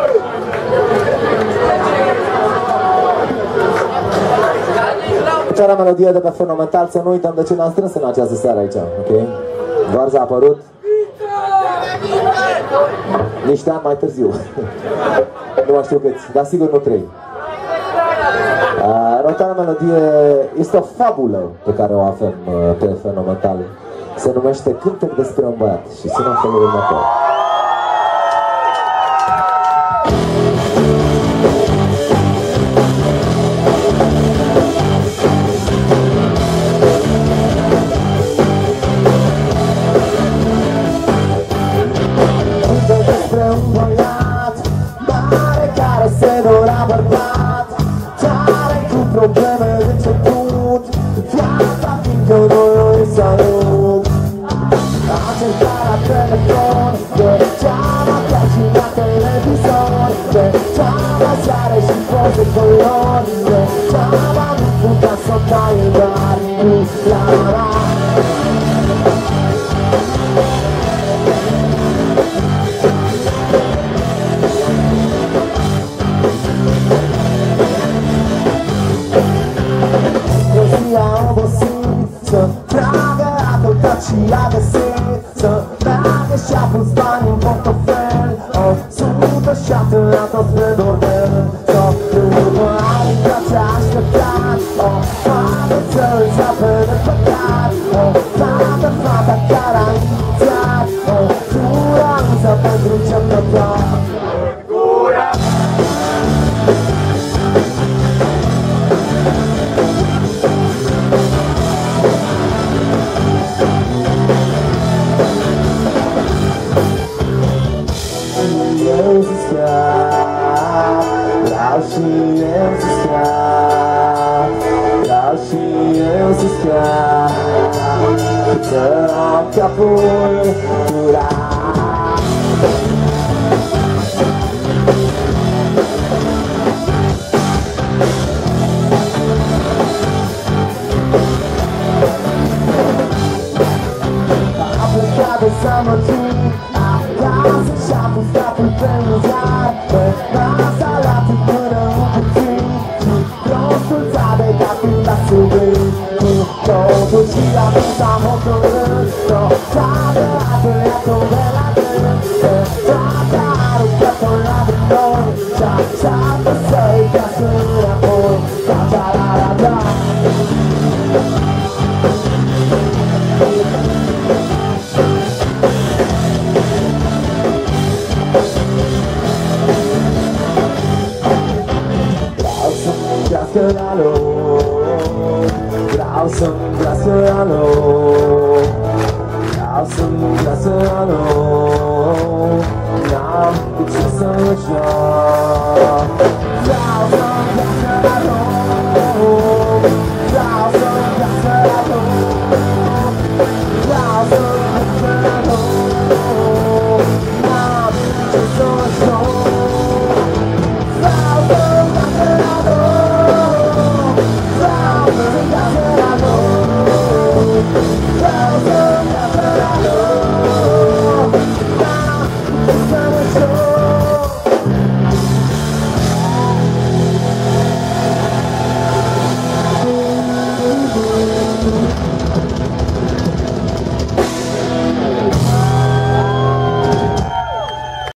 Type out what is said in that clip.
Ceara melodie de pe Fenomental, să nu uităm de ce ne-am strâns în această seară aici, ok? Varza a apărut niște ani mai târziu. Nu mai știu câți, dar sigur nu 3. Următoarea melodie este o fabulă pe care o avem pe Fenomental. Se numește Cântec despre un băiat și sună în felul următor. Probleme de început, viața fiindcă noi o salut. A cercat la telefon, mergeam acasă la televizor, mergeam seare și poze colori, mergeam nu putea să o tai, dar nu la să tragă adultat și a găsit, să meargă și-a pus bani în portofel, o sută șapte la tot spre Dorvel, să urmă adică ți-a așteptat, o fată să îți apere păcat, o fata care a inițiat, o tură însă pentru cercător. Vreau și eu să scap, vreau și eu să scap, să am capul curat. Am plecat de sămături acasă și-am pus capul pe un ziar, pe masa la până un puțin, și prostul ți-a begat când l-a subit, cu totul și la pus am hotărât, o țară atâia-o de la gând, pe toate aruncă-o la noi, și așteaptă să-i casă înapoi, da-da-da-da-da. Vreau să-mi crească la nou, vreau să-mi crească la nou, n-am cu ce să joc. Vreau să-mi crească la nou.